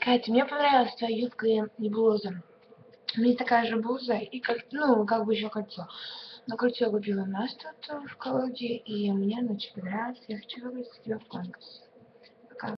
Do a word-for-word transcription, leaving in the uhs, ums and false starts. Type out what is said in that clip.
Катя, мне понравилась твоя юбка и, и блуза. У меня такая же блуза и как, ну, как бы еще кольцо. Но кольцо я купила у нас тут э, в колоде, и мне она очень понравилась. Я хочу выиграть тебе в конкурсе.